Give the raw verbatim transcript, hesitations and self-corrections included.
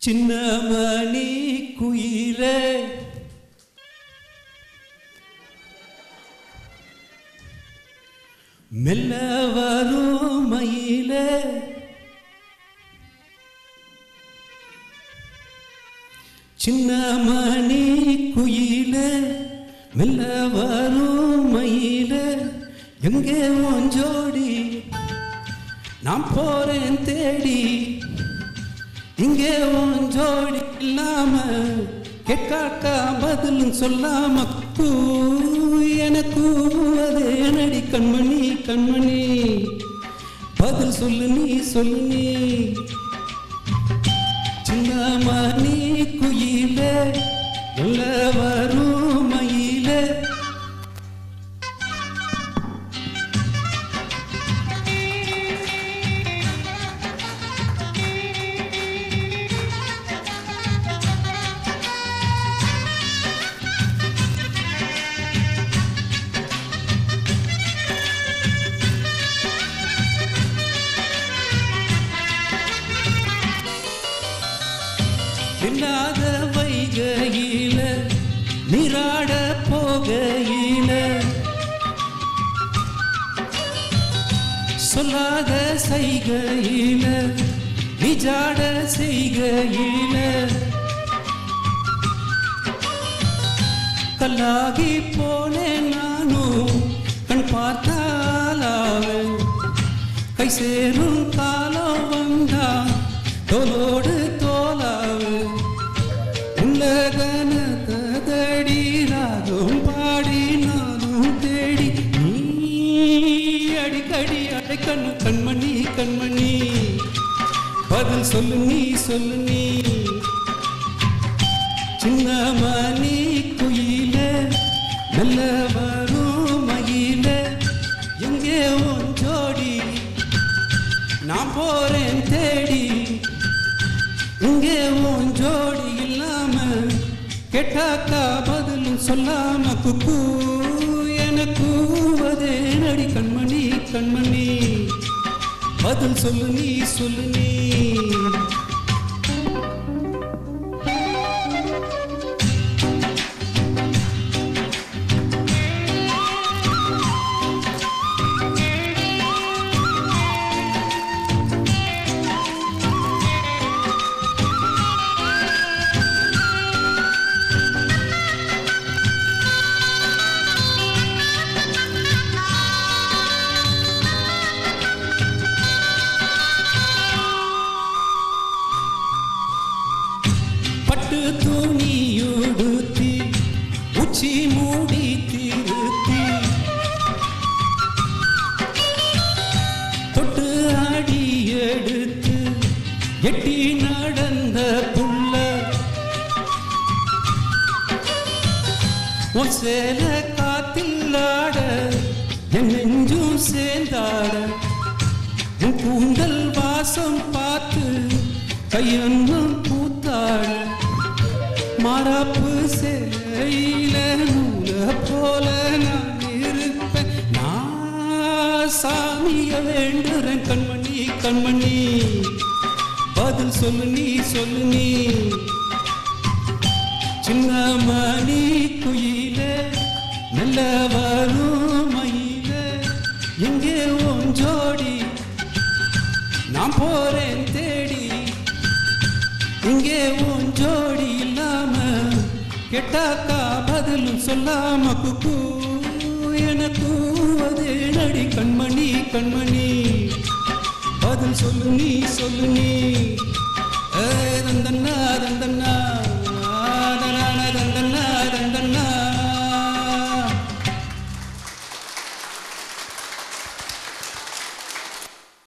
சின்னமணி குயிலே மெல்ல வரும் மயிலே சின்னமணி குயிலே மெல்ல வரும் மயிலே எங்கே உன் ஜோடி நான் போறேன் தேடி இங்கே உன் ஜோடி இல்லாம கேட்காக்கா பதிலும் சொல்லாம கூ எனக்கு அதே நடி கண்மணி கண்மணி பதில் சொல்லு நீ சொல்லு நீ சின்னமணி குயிலே மெல்ல வரும் மயிலே இல்லாத வைகையில நீராட போகையில சொல்லாத செய்கையில நிஜாட செய்கையில கல்லாகி போனேன் நானும் கண் பார்த்தாலாவே கை சேரும் காலம் வந்தா தோளோடு தோலாவு உலகனதடி ராகம் பாடி நானும் தேடி நீ அடிக்கடி அடைக்கண்ணு கண்மணி கண்மணி பதில் சொல்லு நீ சொல்லு நீ சின்னமணி குயிலே மெல்ல வரும் மயிலே எங்கே உன் ஜோடி நான் போறேன் தேடி இங்கே உன் ஜோடி இல்லாம கேட்டாக்கா பதிலும் சொல்லாம குக்கு எனக்கு அதே நடி கண்மணி கண்மணி பதில் சொல்லு நீ சொல்லு நீ பட்டு துணியுடுத்தி உச்சி மூடி திருத்தி தொட்டு அடி எடுத்து எட்டி நடந்த புள்ள உன் சேல காத்தில்லாட என் நெஞ்சும் சேர்ந்தாட உன் கூந்தல் வாசம் பார்த்து கையொன்னும் கூத்தாட மாறாப்பு சேலையில நூல போல நான் இருப்பேன் நான் சாமிய வேண்டுறேன் கண்மணி கண்மணி பதில் சொல்லு நீ சொல்லு நீ சின்னமணி குயிலே மெல்ல வரும் மயிலே எங்கே உன் ஜோடி நான் போறேன் தேடி இங்கே உன் ஜோடி இல்லாம கேட்டாக்கா பதிலும் சொல்லாம குக்கு எனக்கு அதே நடி கண்மணி கண்மணி பதில் சொல்லு நீ சொல்லு நீ தந்தன்னா தந்தன்னா